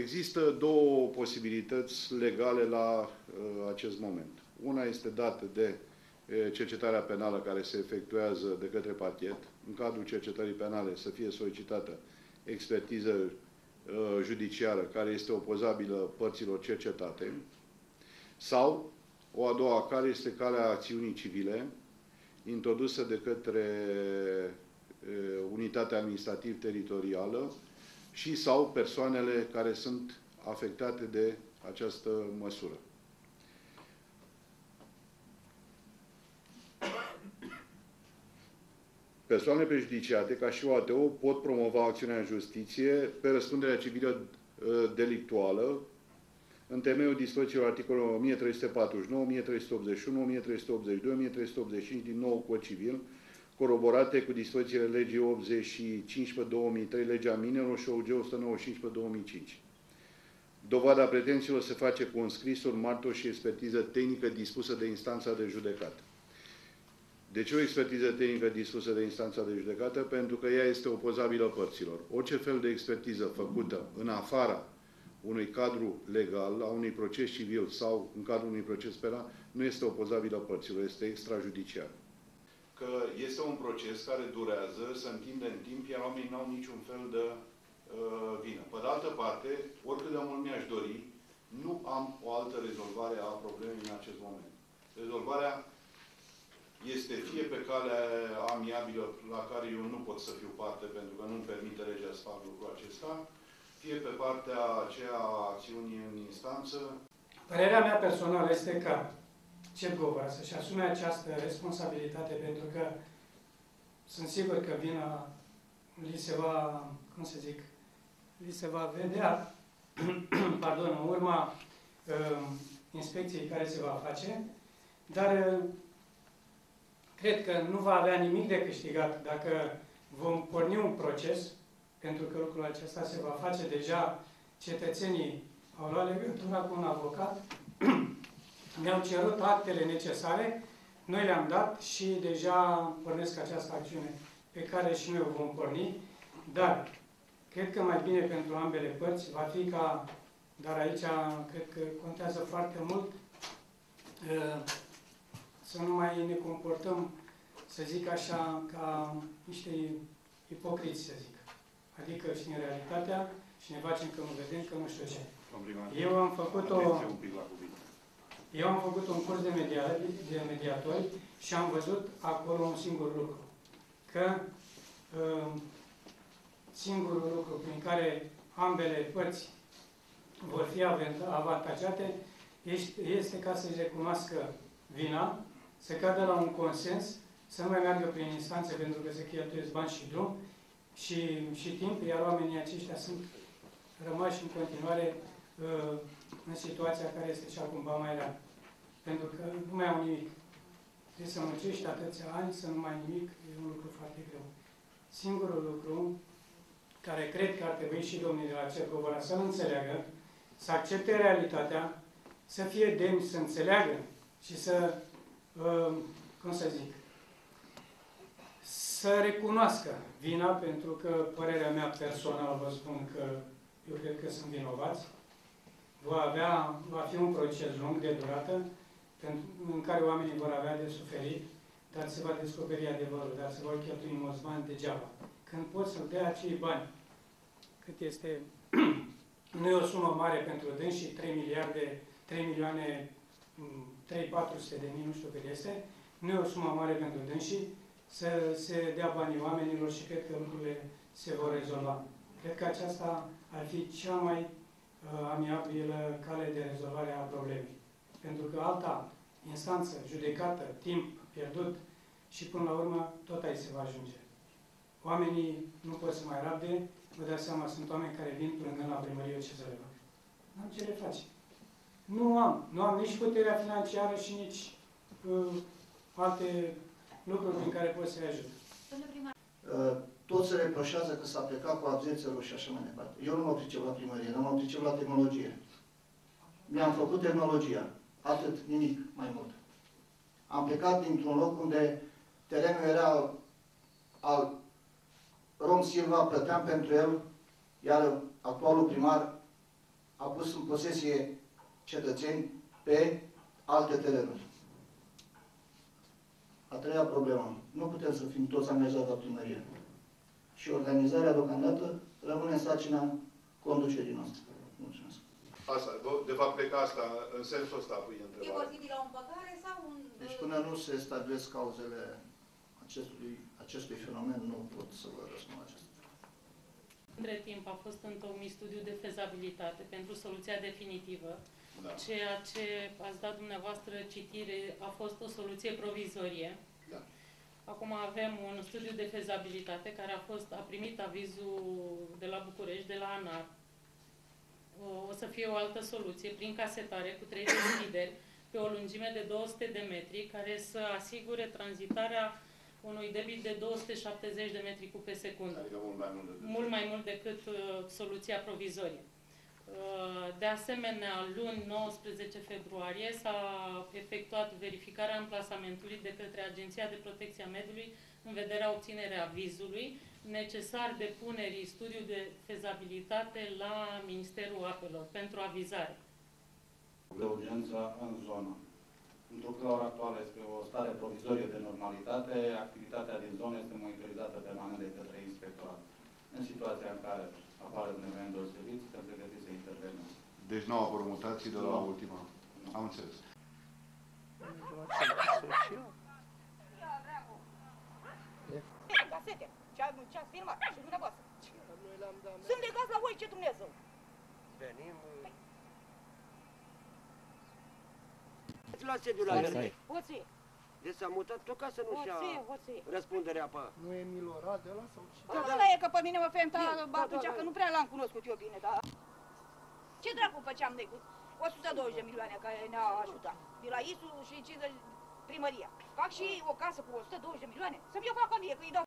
Există două posibilități legale la acest moment. Una este dată de cercetarea penală care se efectuează de către parchet. În cadrul cercetării penale să fie solicitată expertiză judiciară care este opozabilă părților cercetate. Sau, o a doua cale este calea acțiunii civile, introdusă de către unitatea administrativ-teritorială și sau persoanele care sunt afectate de această măsură. Persoanele prejudiciate, ca și OATO, pot promova acțiunea în justiție pe răspunderea civilă delictuală în temeiul dispozițiilor articolelor 1349, 1381, 1382, 1385 din nou Cod Civil, coroborate cu dispozițiile legii 85/2003, legea minelor și OUG 195/2005. Dovada pretențiilor se face cu înscrisul, martor și expertiză tehnică dispusă de instanța de judecată. De ce o expertiză tehnică dispusă de instanța de judecată? Pentru că ea este opozabilă părților. Orice fel de expertiză făcută în afara unui cadru legal, a unui proces civil sau în cadrul unui proces penal, nu este opozabilă părților, este extrajudiciar. Că este un proces care durează, se întinde în timp, iar oamenii nu au niciun fel de vină. Pe de altă parte, oricât de mult mi-aș dori, nu am o altă rezolvare a problemei în acest moment. Rezolvarea este fie pe calea amiabilă, la care eu nu pot să fiu parte, pentru că nu-mi permite legea să fac lucrul acesta, fie pe partea aceea a acțiunii în instanță. Părerea mea personală este că CEP Govora să-și asume această responsabilitate, pentru că sunt sigur că vina li se va, cum să zic, li se va vedea, pardon, în urma inspecției care se va face, dar cred că nu va avea nimic de câștigat dacă vom porni un proces, pentru că lucrul acesta se va face deja. Cetățenii au luat legătura cu un avocat, ne-au cerut actele necesare, noi le-am dat și deja pornesc această acțiune pe care și noi o vom porni, dar cred că mai bine pentru ambele părți va fi ca, dar aici cred că contează foarte mult, să nu mai ne comportăm, să zic așa, ca niște ipocriți, să zic. Adică știm realitatea și ne facem că nu vedem, că nu știu ce. Eu am făcut un curs de mediatori și am văzut acolo un singur lucru. Că singurul lucru prin care ambele părți vor fi avantajate este ca să-și recunoască vina, să cadă la un consens, să nu mai meargă prin instanțe pentru că se cheltuiesc bani și drum și timp, iar oamenii aceștia sunt rămași în continuare în situația care este și acum ba mai rea. Pentru că nu mai au nimic. Trebuie să muncești atâția ani, să nu mai ai nimic, e un lucru foarte greu. Singurul lucru care cred că ar trebui și domnii de la CEP Govora să-l înțeleagă, să accepte realitatea, să fie demni, să înțeleagă și să, cum să zic, să recunoască vina, pentru că părerea mea personală vă spun că eu cred că sunt vinovați. Va fi un proces lung de durată, în care oamenii vor avea de suferit, dar se va descoperi adevărul, dar se vor cheltui mulți bani degeaba. Când poți să-l dea acei bani, cât este, nu e o sumă mare pentru dâns și 3.400.000, nu știu cât este, nu e o sumă mare pentru dânsii, să se dea banii oamenilor și cred că lucrurile se vor rezolva. Cred că aceasta ar fi cea mai amiabilă cale de rezolvare a problemei. Pentru că alta instanță, judecată, timp pierdut și până la urmă tot aici se va ajunge. Oamenii nu pot să mai rabde, vă dați seama, sunt oameni care vin plângând la primărie, ce să le fac? N-am ce le face. Nu am nici puterea financiară și nici alte lucruri prin care pot să-i ajut. Toți se reproșează că s-a plecat cu absențelor și așa mai departe. Eu nu mă pricep la primărie, nu mă pricep la tehnologie. Mi-am făcut tehnologia. Atât, nimic mai mult. Am plecat dintr-un loc unde terenul era al Rom Silva, plăteam pentru el, iar actualul primar a pus în posesie cetățeni pe alte terenuri. A treia problemă. Nu putem să fim toți angajați la primărie. Și organizarea deocamdată rămâne în sarcina conducerii noastre. Mulțumesc. Asta, de fapt, cred că asta, în sensul ăsta, pui E întrebarea. posibilă o împăcare sau un... Deci până nu se stabilesc cauzele acestui fenomen, nu pot să vă răspund la acest. Între timp a fost întocmit studiu de fezabilitate pentru soluția definitivă. Da. Ceea ce ați dat dumneavoastră citire a fost o soluție provizorie. Da. Acum avem un studiu de fezabilitate care a primit avizul de la București, de la ANAR. O să fie o altă soluție prin casetare cu 3 deschideri pe o lungime de 200 de metri care să asigure tranzitarea unui debit de 270 de metri cub pe secundă. Adică mult mai mult decât soluția provizorie. De asemenea, luni 19 februarie s-a efectuat verificarea amplasamentului de către Agenția de Protecție a Mediului în vederea obținerii avizului necesar depunerii studiu de fezabilitate la Ministerul Apelor pentru avizare. De urgență în zonă. Întrucât la ora actuală este o stare provizorie de normalitate, activitatea din zonă este monitorizată permanent de către inspectorat. În situația în care apare un eveniment deosebit, suntem pregătiți să intervenim. Deci nu au apărut mutații de la ultima. Am înțeles. Casete. Ce-ați filmat și dumneavoastră. Sunt legați la voi, ce Dumnezeu. Venim... La sediul la mine. Hoții. Deci s-a mutat tot ca să nu-și ia Hoții. răspunderea pe... Nu e Milorad de ăla sau ce? Da, ăla e că pe mine mă femta atunci că nu prea l-am cunoscut eu bine, dar... Ce dracu făceam noi cu 120 de milioane care ne-a ajutat? De la ISU și 50 primăria. Fac și o casă cu 120 de milioane? Să-mi iau fac mie, că îi dau.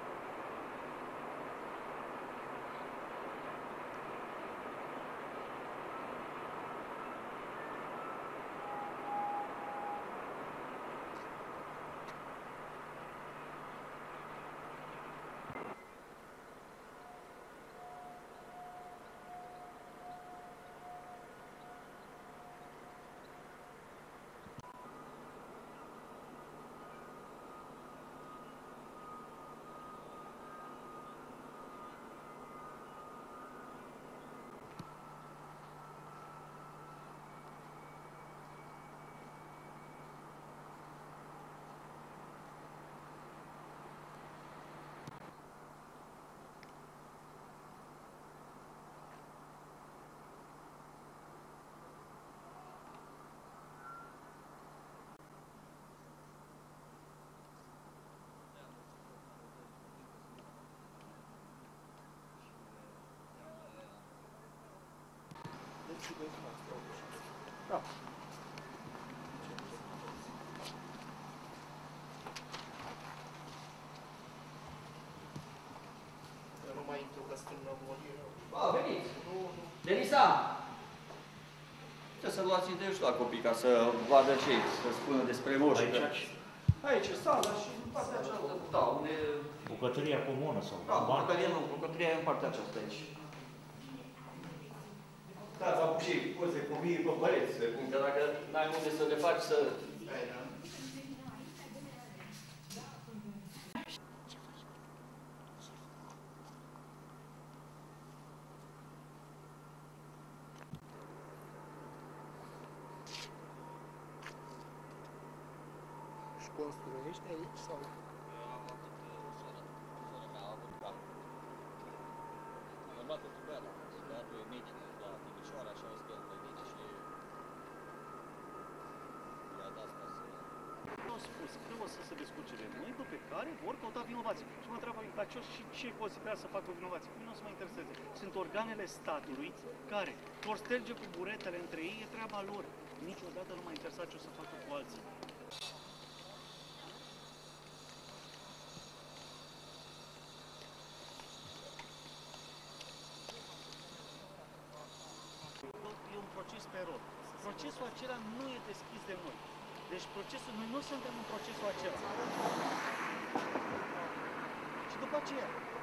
Da. Eu nu mai intru că sunt în molie. Ba, veniți! Denisa! Trebuie să luați de și la copii ca să vadă ce să spună despre moști. Aici e sala și în partea aceasta. Da, unde... Bucătăria comună sau... Da, bucătăria nu, bucătăria e în partea aceasta aici. Da, s-au pus și poze copiii pe păreți, că dacă n-ai unde să le faci să... Și construiești aici sau? Am avut sora mea a avut banc. Am luat-o cu băiat, băiatul e medic la Timișoara și a zis că el vine și i-a dat asta să... Au spus că o să se descurce de noi, pe care vor căuta vinovații. Și mă întreabă incacios și ce considerează să facă vinovații. Nu o să mă intereseze. Sunt organele statului care vor sterge cu buretele între ei, e treaba lor. Niciodată nu m-a interesat ce o să facă cu alții. E un proces pe rol. Procesul acela nu e deschis de noi. Deci procesul, noi nu suntem în procesul acela. Și după aceea,